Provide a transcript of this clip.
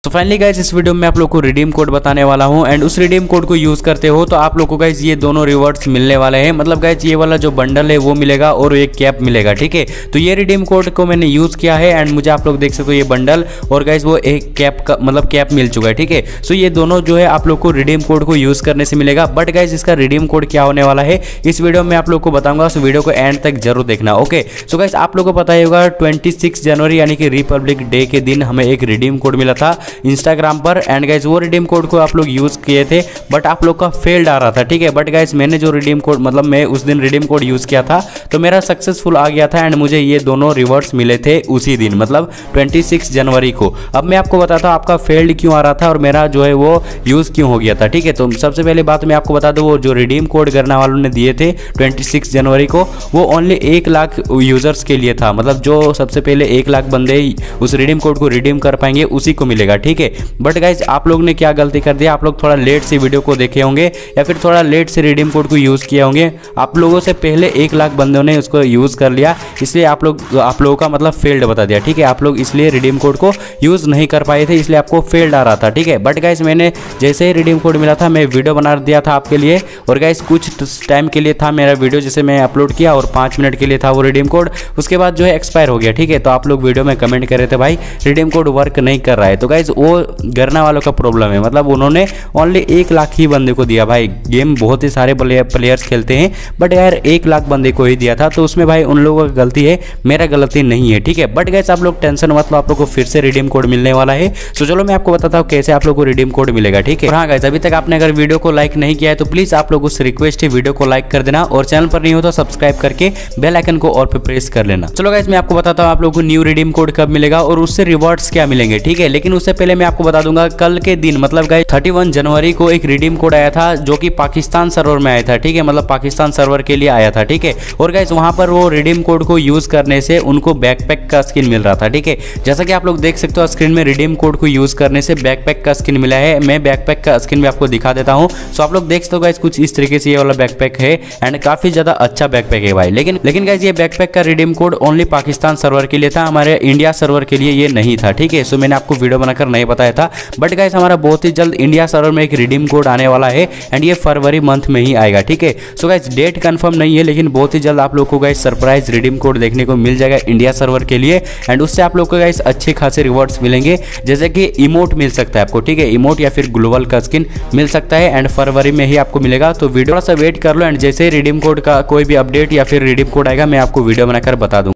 तो finally guys इस video में आप लोग को रिडीम कोड बताने वाला हूं एंड उस रिडीम कोड को यूज करते हो तो आप लोग को गाइज ये दोनों रिवॉर्ड्स मिलने वाले हैं। मतलब गाइज ये वाला जो बंडल है वो मिलेगा और एक कैप मिलेगा, ठीक है। तो ये रिडीम कोड को मैंने यूज किया है एंड मुझे आप लोग देख सकते हो ये बंडल और गाइज वो एक कैप का मतलब कैप मिल चुका है, ठीक है। सो ये दोनों जो है आप लोग को रिडीम कोड को यूज करने से मिलेगा। बट गाइज इसका रिडीम कोड क्या होने वाला है इस वीडियो में आप लोग को बताऊंगा, सो वीडियो को एंड तक जरूर देखना, ओके। सो गाइज आप लोग को पता ही होगा 26 जनवरी यानी कि रिपब्लिक डे के दिन हमें एक रिडीम कोड मिला था इंस्टाग्राम पर एंड गाइज वो रिडीम कोड को आप लोग यूज किए थे बट आप लोग का फेल्ड आ रहा था, ठीक है। बट गाइज मैंने जो रिडीम कोड मतलब मैं उस दिन रिडीम कोड यूज किया था तो मेरा सक्सेसफुल आ गया था एंड मुझे ये दोनों रिवॉर्ड्स मिले थे उसी दिन, मतलब 26 जनवरी को। अब मैं आपको बताता हूँ आपका फेल्ड क्यों आ रहा था और मेरा जो है वो यूज क्यों हो गया था, ठीक है। तो सबसे पहले बात मैं आपको बता दूं वो जो रिडीम कोड करने वालों ने दिए थे 26 जनवरी को वो ओनली 1 लाख यूजर्स के लिए था। मतलब जो सबसे पहले 1 लाख बंदे उस रिडीम कोड को रिडीम कर पाएंगे उसी को मिलेगा, ठीक है। बट गाइज आप लोग ने क्या गलती कर दिया, आप लोग थोड़ा लेट से वीडियो को देखे होंगे या फिर थोड़ा लेट से रिडीम कोड को यूज किए होंगे। आप लोगों से पहले 1 लाख बंदों ने उसको यूज कर लिया, इसलिए आप लोगों का मतलब फेल्ड बता दिया, ठीक है। आप लोग इसलिए रिडीम कोड को यूज नहीं कर पाए थे, इसलिए आपको फेल्ड आ रहा था, ठीक है। बट गाइज मैंने जैसे ही रिडीम कोड मिला था मैं वीडियो बना दिया था आपके लिए और गाइज कुछ टाइम के लिए था मेरा वीडियो जैसे मैं अपलोड किया और 5 मिनट के लिए था वो रिडीम कोड, उसके बाद जो है एक्सपायर हो गया, ठीक है। तो आप लोग वीडियो में कमेंट कर रहे थे भाई रिडीम कोड वर्क नहीं कर रहा है, तो गाइज वो गरना वालों का प्रॉब्लम है। मतलब उन्होंने ओनली 1 लाख ही बंदे को दिया, भाई गेम बहुत ही सारे प्लेयर्स खेलते हैं बट यार 1 लाख बंदे को ही दिया था, तो उसमें भाई उन लोगों की गलती है, मेरा गलती नहीं है, ठीक है। बट गाइस आप लोग टेंशन मत लो, आप लोग को फिर से रिडीम कोड मिलने वाला है। तो चलो मैं आपको बताता हूँ कैसे आप लोग को रिडीम कोड मिलेगा, ठीक है। हाँ गाइस अभी तक आपने अगर वीडियो को लाइक नहीं किया है तो प्लीज आप लोगों से रिक्वेस्ट है वीडियो को लाइक कर देना और चैनल पर नहीं हो तो सब्सक्राइब करके बेल आइकन को और पे प्रेस कर लेना। चलो गाइस मैं आपको बताता हूँ आप लोगों को न्यू रिडीम कोड कब मिलेगा और उससे रिवॉर्ड्स क्या मिलेंगे, ठीक है। लेकिन उससे पहले मैं आपको बता दूंगा कल के दिन मतलब गाइस 31 जनवरी को एक रिडीम कोड आया था जो कि पाकिस्तान सर्वर में आया था, ठीक है। मतलब पाकिस्तान सर्वर के लिए आया था, ठीक है। और गाइस वहां पर वो रिडीम कोड को यूज करने से उनको बैकपैक का स्किन मिल रहा था, ठीक है। जैसा कि आप लोग देख सकते हो स्क्रीन में रिडीम कोड को यूज करने से बैकपैक का स्किन मिला है। मैं बैकपैक का स्किन भी आपको दिखा देता हूं। सो आप लोग देख सकते हो गाइस कुछ इस तरीके से ये वाला बैकपैक है एंड काफी ज्यादा अच्छा बैकपैक है भाई। लेकिन गाइस ये बैकपैक का redeem code only Pakistan server के लिए था, हमारे इंडिया सर्वर के लिए ये नहीं था, ठीक है। सो मैंने आपको वीडियो बनाकर नहीं बताया था बट गाइस हमारा बहुत ही जल्द इंडिया सर्वर में एक रिडीम कोड आने वाला है एंड ये फरवरी मंथ में ही आएगा, ठीक है। सो गाइस डेट कंफर्म नहीं है लेकिन बहुत ही जल्द आप लोग को गाइस सरप्राइज रिडीम कोड देखने को मिल जाएगा इंडिया सर्वर के लिए एंड उससे आप लोग को गाइस अच्छे खासे रिवॉर्ड्स मिलेंगे, जैसे कि इमोट मिल सकता है आपको, ठीक है। इमोट या फिर ग्लोबल का स्किन मिल सकता है एंड फरवरी में ही आपको मिलेगा। तो वीडियो थोड़ा सा वेट कर लो एंड जैसे ही रिडीम कोड का कोई भी अपडेट या फिर रिडीम कोड आएगा मैं आपको वीडियो बनाकर बता दूंगा।